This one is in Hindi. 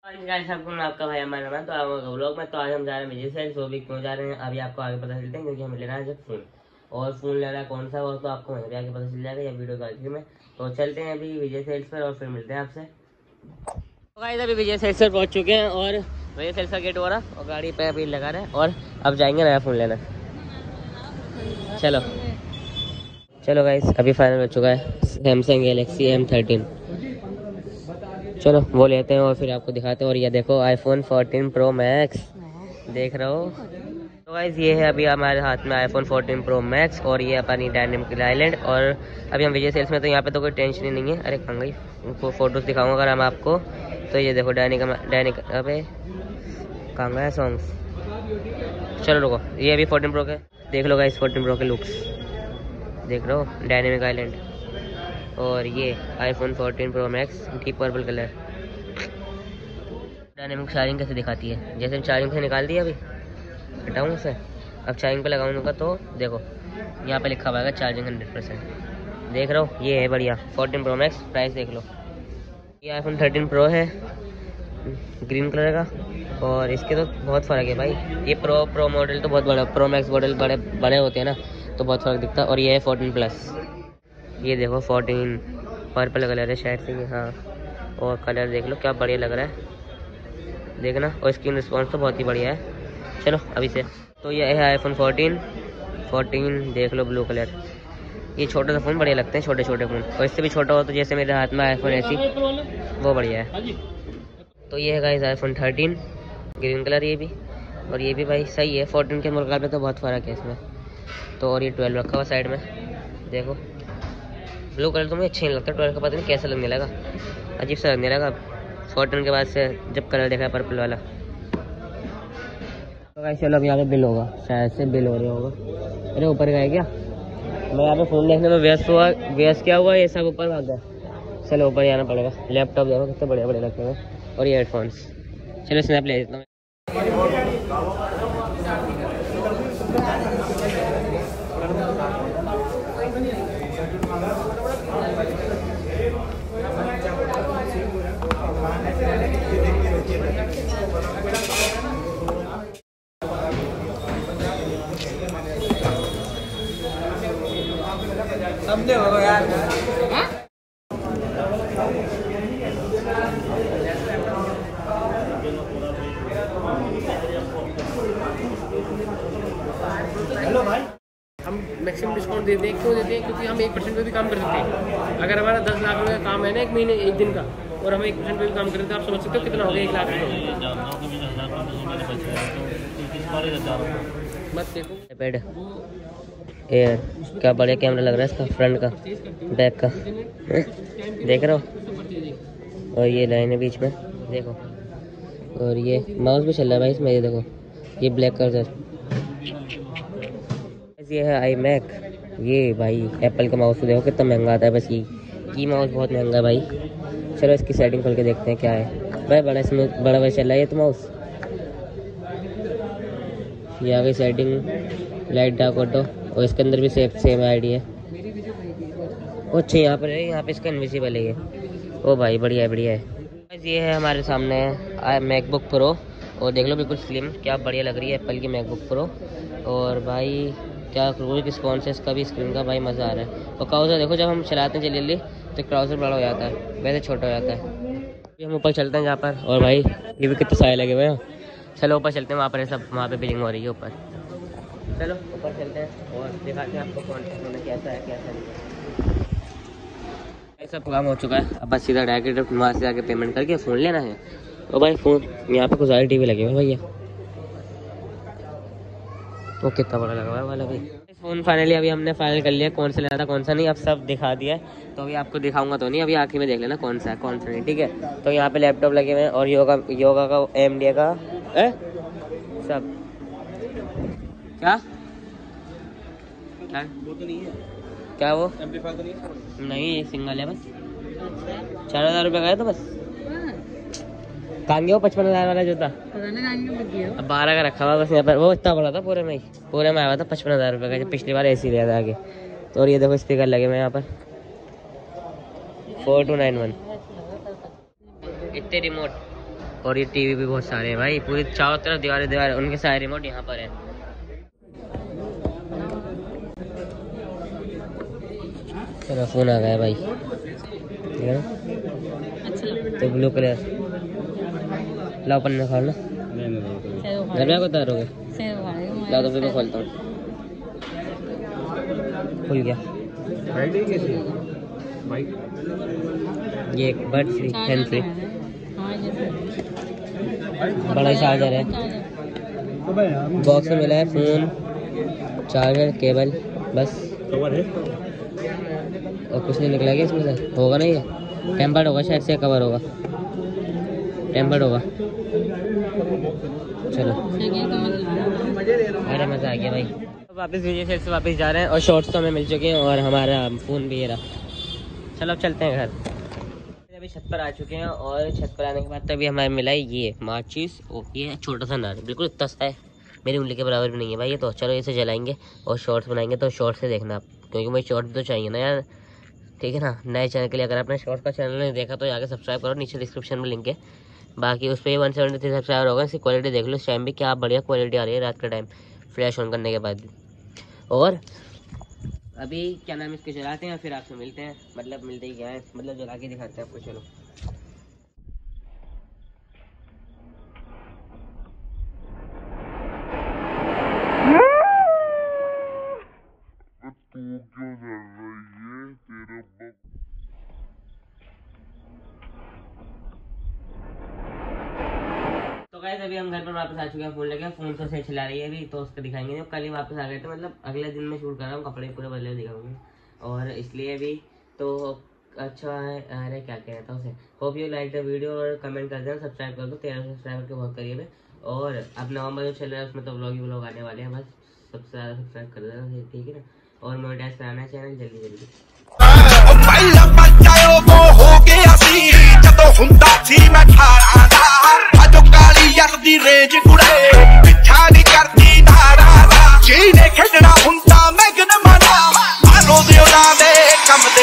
सबको मैं आपका भाई हमारा नाम तो आप व्लॉग में। तो आज हम जा रहे हैं विजय सेल्स। वो भी क्यों जा रहे हैं अभी आपको आगे पता चलते हैं, क्योंकि हमें लेना है जब फोन। और फोन लेना है कौन सा, वो तो आपको वहीं पे आगे पता चल जाएगा या वीडियो के आखिर में। तो चलते हैं अभी विजय सेल्स पर और फिर मिलते हैं आपसे। तो गाइस अभी विजय सेल्स पर पहुँच चुके हैं और विजय सेल्स का गेट हो रहा और गाड़ी पे अभी लगा रहे हैं और अब जाएंगे नया फ़ोन लेना। चलो चलो गाइस अभी फाइनल हो चुका है सैमसंग गैलेक्सी M13। चलो वो लेते हैं और फिर आपको दिखाते हैं। और ये देखो iPhone 14 Pro Max देख रहे हो। तो गाइस ये है अभी हमारे हाथ में iPhone 14 Pro Max और ये अपनी डायनेमिक आइलैंड। और अभी हम विजय सेल्स में, तो यहाँ पे तो कोई टेंशन ही नहीं है। अरे कहाँ गई, उनको फोटोज दिखाऊंगा अगर हम आपको। तो ये देखो डायनिक अबे कहाँ गया सॉन्ग्स। चलो रुको, ये अभी 14 Pro के देख लो गाइस, 14 Pro के लुक्स देख रहे हो, डायनेमिक आइलैंड। और ये iPhone 14 Pro Max deep purple colour. Dynamic charging कैसे दिखाती है, जैसे चार्जिंग से निकाल दिया अभी हटाऊँ उसे। अब चार्जिंग पे लगाऊंगा तो देखो यहाँ पे लिखा हुआ है चार्जिंग 100%। देख रहे हो, ये है बढ़िया 14 Pro Max। प्राइस देख लो, ये iPhone 13 Pro है ग्रीन कलर का। और इसके तो बहुत फ़र्क है भाई। ये प्रो मॉडल तो बहुत बड़ा, प्रो मैक्स मॉडल बड़े बड़े होते हैं ना, तो बहुत फ़र्क दिखता है। और ये है 14 प्लस। ये देखो 14 पर्पल कलर है शायद से ये, हाँ। और कलर देख लो क्या बढ़िया लग रहा है, देखना। और स्क्रीन रिस्पॉन्स तो बहुत ही बढ़िया है। चलो अभी से, तो ये है iPhone 14 देख लो ब्लू कलर। ये छोटा सा फ़ोन बढ़िया लगते हैं, छोटे छोटे फ़ोन। और इससे भी छोटा हो तो जैसे मेरे हाथ में iPhone ऐसी, वो बढ़िया है। तो ये है गाइस iPhone 13 ग्रीन कलर ये भी। और ये भी भाई सही है, 14 के मुकाबले तो बहुत फ़र्क है इसमें तो। और ये 12 रखा हुआ साइड में देखो। ब्लू कलर तो मुझे अच्छा नहीं लगता, 12 का पता नहीं कैसा लगने लगा, अजीब सा लगने लगा 14 के बाद से जब कलर देखा है पर्पल वाला। तो गाइस चलो अब यहाँ पे बिल होगा, शायद से बिल हो रहा होगा। अरे ऊपर गए क्या, मैं यहाँ पे फ़ोन देखने में व्यस्त क्या हुआ, ये सब ऊपर भाग गया। चलो ऊपर जाना पड़ेगा। लैपटॉप देखो कितने बढ़िया बढ़िया लगते हैं और ये हेडफोन्स। चलो स्नैप ले लेता हूँ। समझे हो यार। हेलो भाई, हम मैक्सिमम डिस्काउंट देते हैं। क्यों देते हैं? क्योंकि हम 1% पे भी काम कर सकते हैं। अगर हमारा 10 लाख रुपये का काम है ना, एक महीने एक दिन का, और हम 1% पे भी काम करते हैं, आप समझ सकते हो कितना हो गया 1 लाख रुपये। मत देखो iPad एयर, क्या बढ़िया कैमरा लग रहा है इसका, फ्रंट का बैक का देख रहे हो। और ये लाइन है बीच में देखो। और ये माउस भी चल रहा है भाई इसमें, ये देखो ये ब्लैक कलर। ये है iMac। ये भाई एप्पल का माउस तो देखो कितना महंगा आता है, बस ये माउस बहुत महंगा है भाई। चलो इसकी सेटिंग खोल के देखते हैं क्या है भाई। बड़ा इसमें बड़ा चल रहा है ये तो माउस। ये आ गई सेटिंग, लाइट डार्क ऑटो। और इसके अंदर भी सेम आईडी है। अच्छा यहाँ पर है, यहाँ पे इसका इनविजिबल है ये। ओ भाई बढ़िया है बढ़िया है। ये है हमारे सामने मैकबुक प्रो। और देख लो बिल्कुल स्लिम, क्या बढ़िया लग रही है एप्पल की मैकबुक प्रो। और भाई क्या रूल रिस्पॉन्स है इसका भी, स्क्रीन का भाई मज़ा आ रहा है। और क्राउज़र देखो, जब हम चलाते हैं जल्दी तो क्राउज़र बड़ा हो जाता है, वैसे छोटा हो जाता है। अभी हम ऊपर चलते हैं जहाँ पर। और भाई ये भी कितने सारे लगे हुए हैं। चलो ऊपर चलते हैं, वहाँ पर है सब, वहाँ पे बिलिंग हो रही है ऊपर। चलो ऊपर चलते हैं और दिखाते हैं आपको कौन सा कैसा है कैसा नहीं। सब काम हो चुका है, अब बस सीधा डायरेक्ट वहाँ से आके पेमेंट करके फ़ोन लेना है। और भाई फ़ोन यहाँ पे कुछ सारे TV लगे हुए हैं भैया। वो कितना बड़ा लगा हुआ है वाला भाई। फ़ोन फाइनली अभी हमने फाइनल कर लिया कौन सा लेना था कौन सा नहीं, अब सब दिखा दिया है। तो अभी आपको दिखाऊंगा तो नहीं, अभी आखिर में देख लेना कौन सा है कौन सा नहीं, ठीक है। तो यहाँ पे लैपटॉप लगे हुए हैं और योगा का AMD का सब। क्या वो तो नहीं है क्या, वो एम्पलीफायर तो नहीं है? नहीं सिंगल है बस। 4,000 रुपये का है तो बस। कहाँ गया वो 55,000 वाला जूता? अब 12 का रखा हुआ बस यहाँ पर। वो इतना बड़ा था, पूरे में आया हुआ था 55,000 रुपये का, जब पिछली बार ऐसे ही लिया था आगे। तो और ये देखो स्पीकर लगे हुए यहाँ पर 4291। इतने रिमोट और ये टीवी भी बहुत सारे हैं भाई, पूरी चारों तरफ दीवारें दीवारें, उनके सारे रिमोट यहाँ पर हैं। चलो फोन आ गया भाई, ठीक है ना? तो ब्लू कलर लाओ, पन्ना खा लो, घर में उतारोगे? लाओ तो फिर मैं खोलता हूँ। खुल गया। ये एक बड फ्री हैंड फ्री बड़ा चार्जर है, बॉक्स में मिला है फ़ोन, चार्जर, केबल, बस कवर है और कुछ नहीं निकला क्या इसमें से? होगा ना, ये टेम्पर्ड होगा शायद से, कवर होगा, टेम्पर्ड होगा। चलो अरे मज़ा आ गया भाई। वापस विजय सेल से वापस जा रहे हैं और शॉर्ट्स तो हमें मिल चुके हैं और हमारा फ़ोन भी ये रहा। चलो अब चलते हैं घर। अभी छत पर आ चुके हैं और छत पर आने के बाद तो अभी हमें मिला है ये माचिस, ये छोटा सा नार, बिल्कुल इतना सा है, मेरी उंगली के बराबर भी नहीं है भाई ये तो। चलो इसे जलाएंगे और शॉर्ट्स बनाएंगे, तो शॉर्ट्स से देखना आप, क्योंकि मुझे शॉर्ट्स तो चाहिए ना यार, ठीक है ना। नए चैनल के लिए अगर आपने शॉर्ट्स का चैनल नहीं देखा तो जाकर सब्सक्राइब करो, नीचे डिस्क्रिप्शन में लिंक है। बाकी उस पर 173 सब्सक्राइबर होगा। इसकी क्वालिटी देख लो, इस टाइम भी क्या बढ़िया क्वालिटी आ रही है रात के टाइम फ्लैश ऑन करने के बाद भी। और अभी क्या नाम इसके जलाते हैं, फिर आपसे मिलते हैं, मतलब मिलते ही क्या है, मतलब जला के दिखाते हैं आपको। चलो तो गाइस अभी हम घर पर वापस आ चुके हैं, फोन लेके, फोन तो सही चला रही है अभी, तो उसको दिखाएंगे नहीं, कल ही वापस आ गए थे, मतलब अगले दिन में शूट कर रहा हूँ, कपड़े पूरे बदले दिखाऊंगे और इसलिए अभी तो अच्छा है। अरे क्या कह रहा था उसे, hope you like the video और कमेंट कर देना, सब्सक्राइब कर दो, 13 सब्सक्राइबर के बहुत करीब है। और अब नवंबर जो चल रहा है उसमें तो व्लॉग ही व्लॉग आने वाले हैं, बस सबसे ज़्यादा सब्सक्राइब कर देना, ठीक है ना। और मोनेटाइज कराना है चैनल जल्दी जल्दी। रेंज कुड़े पिछा नहीं करती धारा जी ने खेडना हुंदा मैं गन मना मारो दियो ना दे कम दे